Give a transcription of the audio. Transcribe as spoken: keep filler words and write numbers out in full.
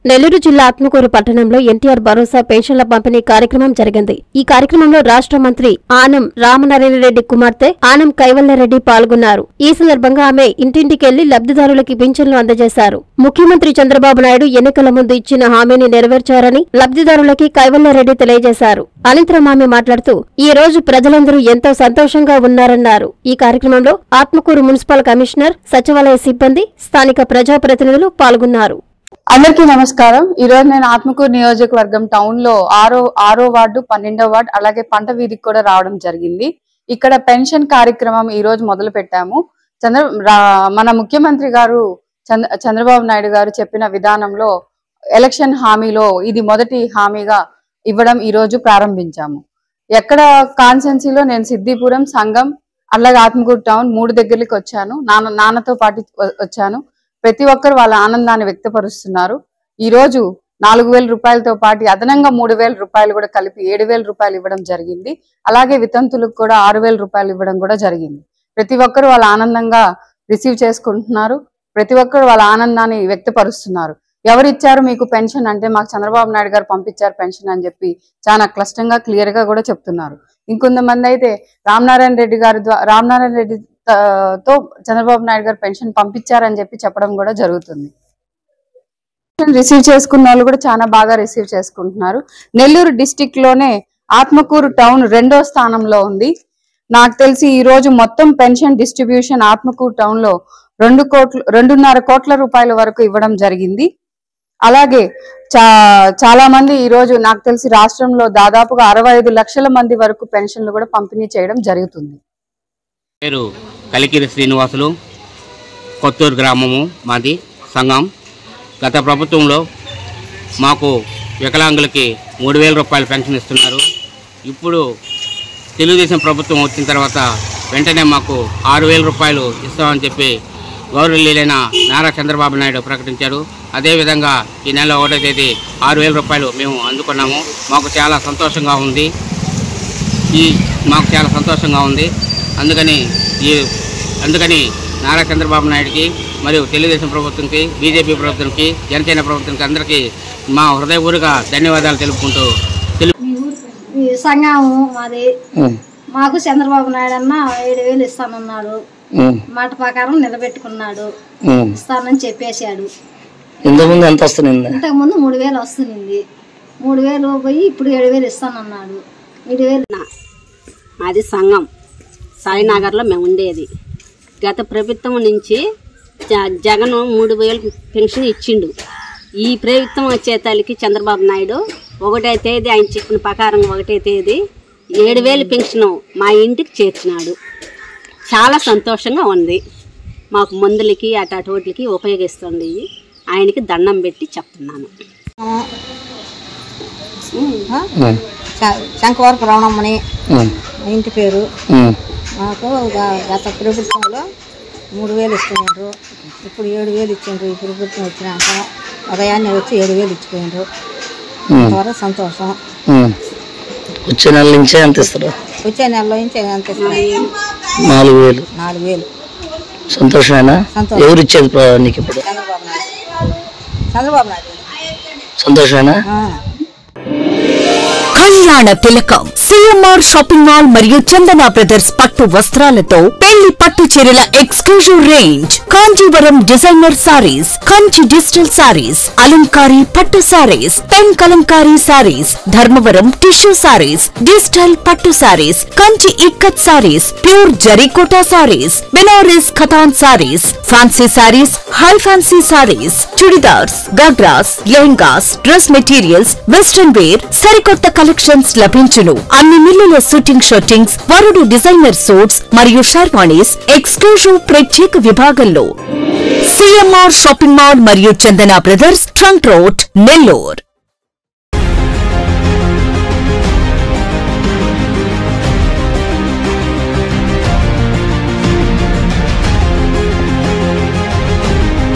నెల్లూరు జిల్లా ఆత్మకూరు పట్టణంలో ఎన్టీఆర్ భరోసా పెన్షన్ల పంపిణీ కార్యక్రమం జరిగింది. ఈ కార్యక్రమంలో రాష్ట్ర మంత్రి ఆనం రామనారాయణ రెడ్డి కుమార్తె ఆనం కైవల్యారెడ్డి పాల్గొన్నారు. ఈ సందర్భంగా ఆమె ఇంటింటికెళ్లి లబ్ధిదారులకి పింఛన్లు అందజేశారు. ముఖ్యమంత్రి చంద్రబాబు నాయుడు ఎన్నికల ముందు ఇచ్చిన హామీని నెరవేర్చారని లబ్ధిదారులకి కైవల్యారెడ్డి తెలియజేశారు. అనంతరం ఆమె మాట్లాడుతూ ఈ రోజు ప్రజలందరూ ఎంతో సంతోషంగా ఉన్నారన్నారు. ఈ కార్యక్రమంలో ఆత్మకూరు మున్సిపల్ కమిషనర్, సచివాలయ సిబ్బంది, స్థానిక ప్రజాప్రతినిధులు పాల్గొన్నారు. అందరికీ నమస్కారం. ఈ రోజు నేను ఆత్మకూరు నియోజకవర్గం టౌన్ లో ఆరో ఆరో వార్డు, పన్నెండో వార్డు, అలాగే పంట వీధికి కూడా రావడం జరిగింది. ఇక్కడ పెన్షన్ కార్యక్రమం ఈ రోజు మొదలు పెట్టాము. చంద్ర మన ముఖ్యమంత్రి గారు చంద్రబాబు నాయుడు గారు చెప్పిన విధానంలో ఎలక్షన్ హామీలో ఇది మొదటి హామీగా ఇవ్వడం ఈ రోజు ప్రారంభించాము. ఎక్కడ కాన్స్టెన్సీలో నేను సిద్దిపురం, సంగం, అలాగే ఆత్మకూరు టౌన్ మూడు దగ్గరికి వచ్చాను. నాన్న నాన్నతో పాటు వచ్చాను. ప్రతి ఒక్కరు వాళ్ళ ఆనందాన్ని వ్యక్తపరుస్తున్నారు. ఈ రోజు నాలుగు వేల రూపాయలతో పాటు అదనంగా మూడు వేల రూపాయలు కూడా కలిపి ఏడు వేల రూపాయలు ఇవ్వడం జరిగింది. అలాగే వితంతులకు కూడా ఆరు వేల రూపాయలు ఇవ్వడం కూడా జరిగింది. ప్రతి ఒక్కరు వాళ్ళ ఆనందంగా రిసీవ్ చేసుకుంటున్నారు. ప్రతి ఒక్కరు వాళ్ళ ఆనందాన్ని వ్యక్తపరుస్తున్నారు. ఎవరు ఇచ్చారు మీకు పెన్షన్ అంటే మాకు చంద్రబాబు నాయుడు గారు పంపించారు పెన్షన్ అని చెప్పి చాలా క్లిష్టంగా క్లియర్ గా కూడా చెప్తున్నారు. ఇంకొంతమంది అయితే రామనారాయణ రెడ్డి గారి ద్వారా రామనారాయణ రెడ్డి తో చంద్రబాబు నాయుడు గారు పెన్షన్ పంపించారని చెప్పి చెప్పడం కూడా జరుగుతుంది. రిసీవ్ చేసుకున్న వాళ్ళు కూడా చాలా బాగా రిసీవ్ చేసుకుంటున్నారు. నెల్లూరు డిస్టిక్ లోనే ఆత్మకూరు టౌన్ రెండో స్థానంలో ఉంది. నాకు తెలిసి ఈ రోజు మొత్తం పెన్షన్ డిస్ట్రిబ్యూషన్ ఆత్మకూరు టౌన్ లో రెండు కోట్ల రెండున్నర కోట్ల రూపాయల వరకు ఇవ్వడం జరిగింది. అలాగే చా చాలా మంది ఈ రోజు నాకు తెలిసి రాష్ట్రంలో దాదాపుగా అరవై ఐదు లక్షల మంది వరకు పెన్షన్లు కూడా పంపిణీ చేయడం జరుగుతుంది. పేరు కలికిరి శ్రీనివాసులు, కొత్తూరు గ్రామము మాది, సంఘం. గత ప్రభుత్వంలో మాకు వికలాంగులకి మూడు వేల రూపాయలు పెన్షన్ ఇస్తున్నారు. ఇప్పుడు తెలుగుదేశం ప్రభుత్వం వచ్చిన తర్వాత వెంటనే మాకు ఆరు వేల రూపాయలు ఇస్తామని చెప్పి గౌరవనీయులైన నారా చంద్రబాబు నాయుడు ప్రకటించారు. అదేవిధంగా ఈ నెల ఒకటో తేదీ ఆరు వేల రూపాయలు మేము అందుకున్నాము. మాకు చాలా సంతోషంగా ఉంది. ఈ మాకు చాలా సంతోషంగా ఉంది అందుకని ఈ అందుకని నారా చంద్రబాబు నాయుడికి మరియు తెలుగుదేశం ప్రభుత్వంకి, బీజేపీ ప్రభుత్వంకి, జనసేన ప్రభుత్వానికి అందరికీ మా హృదయపూర్వక ధన్యవాదాలు తెలుపుకుంటూ సంఘం మాది. మాకు చంద్రబాబు నాయుడు అన్న ఏడు వేలు ఇస్తానన్నాడు. మాట ప్రకారం నిలబెట్టుకున్నాడు. ఇస్తానని చెప్పేశాడు. ఇంతకుముందు ఎంత వస్తుంది? ఇంతకు ముందు మూడు వేలు వస్తుంది. మూడు వేలు పోయి ఇప్పుడు ఏడు వేలు ఇస్తానన్నాడు. ఏడు వేలు మాది సంఘం సాయినగర్లో మేము ఉండేది. గత ప్రభుత్వం నుంచి జగన్ మూడు వేలు పెన్షన్ ఇచ్చిండు. ఈ ప్రభుత్వం వచ్చేతాలకి చంద్రబాబు నాయుడు ఒకటే తేదీ ఆయన చెప్పిన ప్రకారం ఒకటే తేదీ ఏడు వేలు పెన్షన్ మా ఇంటికి చేర్చినాడు. చాలా సంతోషంగా ఉంది. మాకు మందులకి అటాటోట్లకి ఉపయోగిస్తుంది. ఆయనకి దండం పెట్టి చెప్తున్నాను. శంకవరపు రమణమ్మని ఇంటి పేరు. మాకు గత ప్రభుత్వంలో మూడు వేలు ఇస్తున్నారు. ఇప్పుడు ఏడు వేలు ఇచ్చిండ్రు. ఈ ప్రభుత్వం వచ్చినాక ఉదయాన్నే వచ్చి ఏడు వేలు ఇచ్చిపోయిండ్రు. అంతవరకు సంతోషం. వచ్చే నెల నుంచే ఎంత ఇస్తారు? వచ్చే నెలలో నుంచి ఎంత ఇస్తారు? నాలుగు వేలు నాలుగు వేలు సంతోషమేనా? ఎవరు ఇచ్చేది నీకు ఇప్పుడు? చంద్రబాబు నాయుడు. చంద్రబాబు నాయుడు సంతోషమేనా? కళ్యాణ తిలకం సిఎంఆర్ షాపింగ్ మాల్ మరియు చందన బ్రదర్స్ పట్టు వస్త్రాలతో పెళ్లి పట్టు చీరల exclusive range, Kanjeevaram designer saris, Kanchi digital saris, అలంకారీ పట్టు saris, pen kalamkari saris, Dharmavaram tissue saris, digital పట్టు saris, Kanchi ikat saris, pure Zari Kota saris, Banaras katan saris, fancy saris, high fancy saris, churidars, ghagras, lehengas, dress materials, western wear, సరికొత్త కలెక్షన్స్ లభించును. అన్ని మిల్లుల షూటింగ్ షూటింగ్స్, వరుడు డిజైనర్ సూట్స్ మరియు షర్వాణీస్ ఎక్స్క్లూజివ్ ప్రత్యేక విభాగంలో సిఎంఆర్ షాపింగ్ మాల్ మరియు Chandana brothers, trunk road, Nellore.